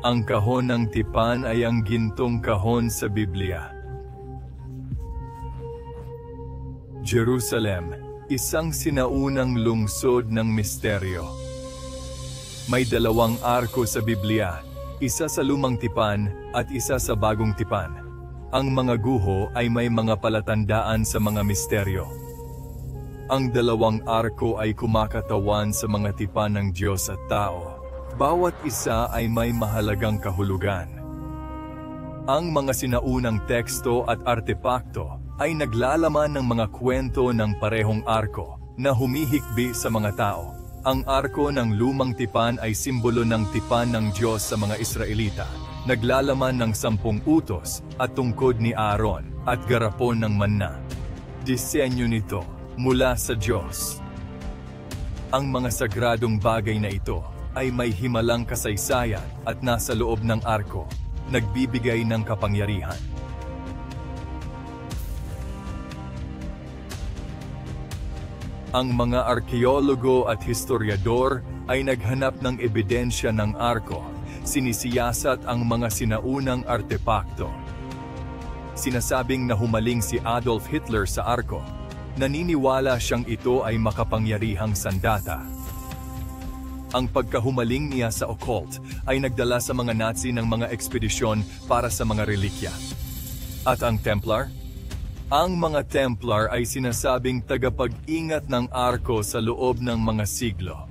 Ang kahon ng tipan ay ang gintong kahon sa Biblia. Jerusalem, isang sinaunang lungsod ng misteryo. May dalawang arko sa Biblia, isa sa lumang tipan at isa sa bagong tipan. Ang mga guho ay may mga palatandaan sa mga misteryo. Ang dalawang arko ay kumakatawan sa mga tipan ng Diyos at tao. Bawat isa ay may mahalagang kahulugan. Ang mga sinaunang teksto at artepakto ay naglalaman ng mga kwento ng parehong arko na humihikbi sa mga tao. Ang arko ng lumang tipan ay simbolo ng tipan ng Diyos sa mga Israelita. Naglalaman ng 10 utos at tungkod ni Aaron at garapon ng manna. Disenyo nito mula sa Diyos. Ang mga sagradong bagay na ito ay may himalang kasaysayan at nasa loob ng arko, nagbibigay ng kapangyarihan. Ang mga arkeologo at historiador ay naghanap ng ebidensya ng arko, sinisiyasat ang mga sinaunang artepakto. Sinasabing na humaling si Adolf Hitler sa arko, naniniwala siyang ito ay makapangyarihang sandata. Ang pagkahumaling niya sa occult ay nagdala sa mga Nazi ng mga ekspedisyon para sa mga relikya. At ang Templar? Ang mga Templar ay sinasabing tagapag-ingat ng arko sa loob ng mga siglo.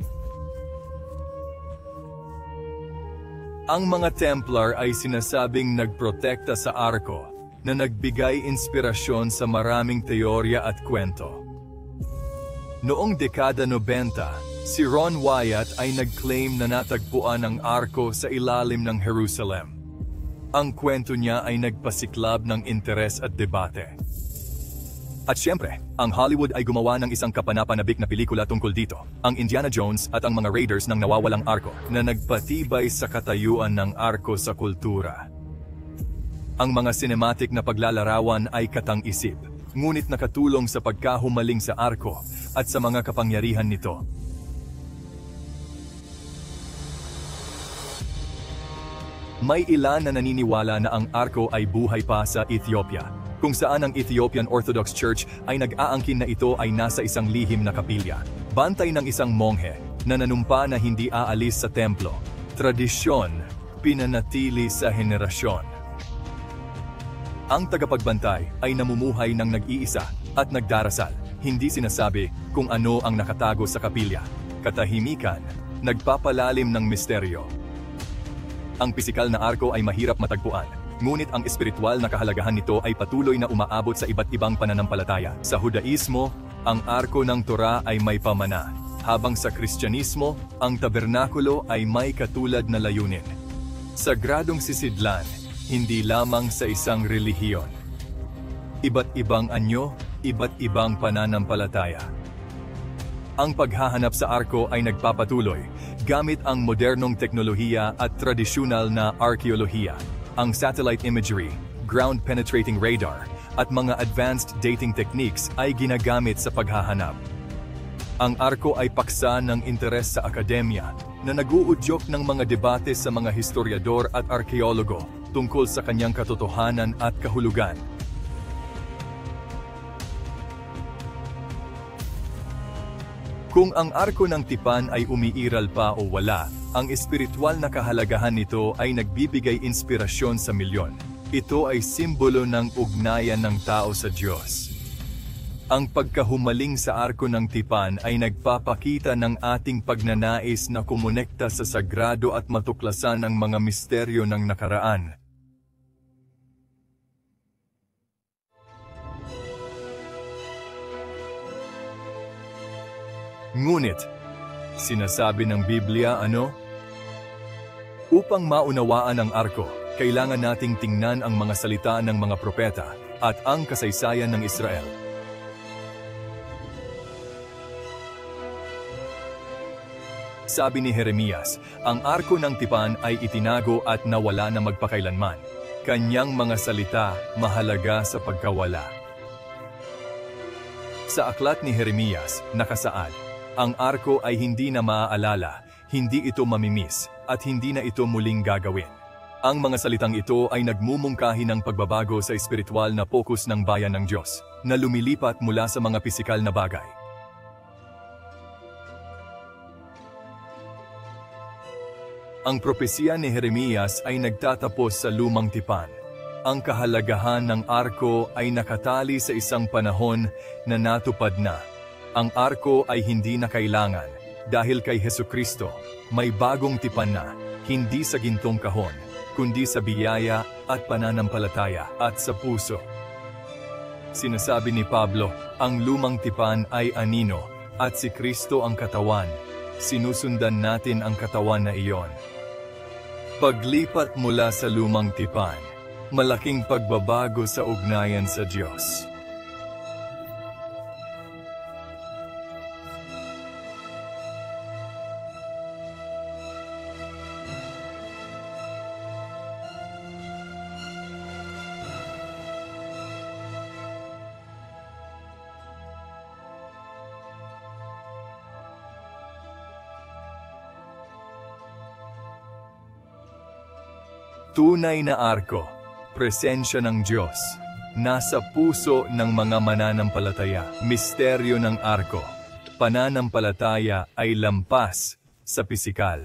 Ang mga Templar ay sinasabing nagprotekta sa arko na nagbigay inspirasyon sa maraming teorya at kwento. Noong dekada 90, si Ron Wyatt ay nag-claim na natagpuan ang arko sa ilalim ng Jerusalem. Ang kwento niya ay nagpasiklab ng interes at debate. At siyempre, ang Hollywood ay gumawa ng isang kapanapanabik na pelikula tungkol dito, ang Indiana Jones at ang mga Raiders ng nawawalang arko, na nagpatibay sa katayuan ng arko sa kultura. Ang mga cinematic na paglalarawan ay katang-isip, ngunit nakatulong sa pagkahumaling sa arko at sa mga kapangyarihan nito. May ilan na naniniwala na ang arko ay buhay pa sa Ethiopia, kung saan ang Ethiopian Orthodox Church ay nag-aangkin na ito ay nasa isang lihim na kapilya, bantay ng isang monghe na nanumpa na hindi aalis sa templo. Tradisyon, pinanatili sa henerasyon. Ang tagapagbantay ay namumuhay ng nag-iisa at nagdarasal, hindi sinasabi kung ano ang nakatago sa kapilya. Katahimikan, nagpapalalim ng misteryo. Ang pisikal na arko ay mahirap matagpuan, ngunit ang espiritual na kahalagahan nito ay patuloy na umaabot sa iba't ibang pananampalataya. Sa Judaismo, ang arko ng Torah ay may pamana, habang sa Kristyanismo, ang tabernakulo ay may katulad na layunin. Sagradong sisidlan, hindi lamang sa isang relihiyon. Iba't ibang anyo, iba't ibang pananampalataya. Ang paghahanap sa arko ay nagpapatuloy gamit ang modernong teknolohiya at tradisyonal na arkeolohiya, ang satellite imagery, ground-penetrating radar, at mga advanced dating techniques ay ginagamit sa paghahanap. Ang arko ay paksa ng interes sa akademya na nag-uudyok ng mga debate sa mga historiador at arkeologo tungkol sa kanyang katotohanan at kahulugan. Kung ang arko ng tipan ay umiiral pa o wala, ang espiritual na kahalagahan nito ay nagbibigay inspirasyon sa milyon. Ito ay simbolo ng ugnayan ng tao sa Diyos. Ang pagkahumaling sa arko ng tipan ay nagpapakita ng ating pagnanais na kumonekta sa sagrado at matuklasan ang mga misteryo ng nakaraan. Ngunit, sinasabi ng Biblia upang maunawaan ang arko, kailangan nating tingnan ang mga salita ng mga propeta at ang kasaysayan ng Israel. Sabi ni Jeremias, ang arko ng tipan ay itinago at nawala na magpakailanman. Kanyang mga salita mahalaga sa pagkawala. Sa aklat ni Jeremias, nakasaad, ang arko ay hindi na maaalala, hindi ito mamimiss, at hindi na ito muling gagawin. Ang mga salitang ito ay nagmumungkahi ng pagbabago sa espiritual na pokus ng bayan ng Diyos, na lumilipat mula sa mga pisikal na bagay. Ang propesya ni Jeremias ay nagtatapos sa lumang tipan. Ang kahalagahan ng arko ay nakatali sa isang panahon na natupad na. Ang arko ay hindi na kailangan dahil kay Hesukristo may bagong tipan na, hindi sa gintong kahon, kundi sa biyaya at pananampalataya at sa puso. Sinasabi ni Pablo, ang lumang tipan ay anino at si Kristo ang katawan. Sinusundan natin ang katawan na iyon. Paglipat mula sa lumang tipan, malaking pagbabago sa ugnayan sa Diyos. Tunay na arko, presensya ng Diyos, nasa puso ng mga mananampalataya. Misteryo ng arko, pananampalataya ay lampas sa pisikal.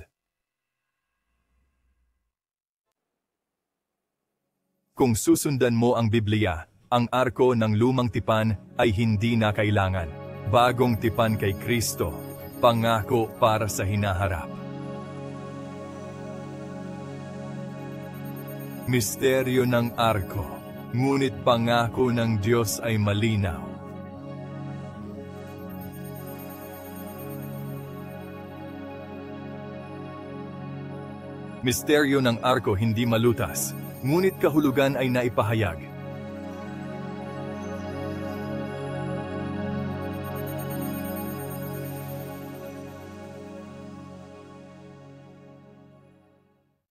Kung susundan mo ang Biblia, ang arko ng lumang tipan ay hindi na kailangan. Bagong tipan kay Kristo, pangako para sa hinaharap. Misteryo ng arko, ngunit pangako ng Diyos ay malinaw. Misteryo ng arko hindi malutas, ngunit kahulugan ay naipahayag.